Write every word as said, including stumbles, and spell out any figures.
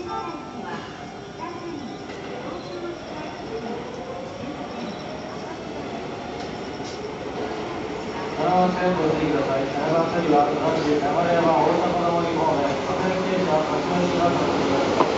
ななばん線ご注意ください。ななばん線は同じ流山大阪の森方面、各駅停車、立ち寄りが発生します。